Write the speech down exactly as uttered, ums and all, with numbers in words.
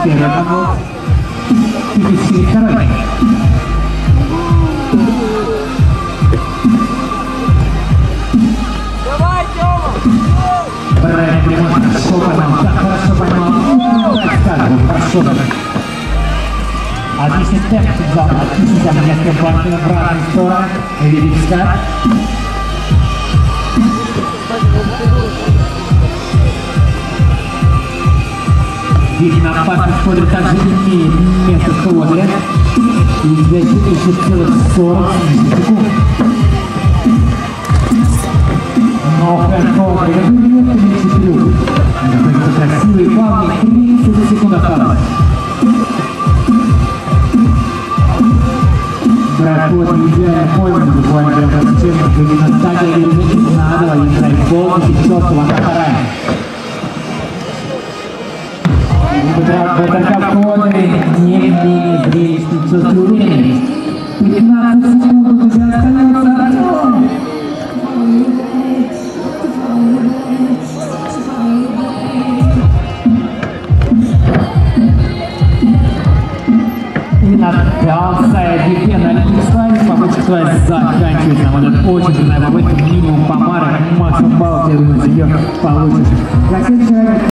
первый гол. Пятьдесят второй. Давай, Тёма! Брайан Лимон хорошо поймал, так хорошо поймал. Хорошо. Отличный темп, отличный темп, несколько бортов в разные стороны. Величка. Видно, опасность входит также линии место в колоде. И здесь еще целых сорок секунд. Но Хэнкок регулирует меньше трюк. Это красивый плавный, тридцать секунд осталось. Брат-код идеально пойман, буквально прям чем именно так и надо, и драйв-бол, и четко вона вторая. БТК коды не имеет зрелищной четкой уверенности. пятнадцать секунд у тебя остается, Артём. И надался Евгений Александрович, попытка своя заканчивается. Вот это очень трудная попытка, минимум по марок, максимум баллов, я думаю, за ее получишь.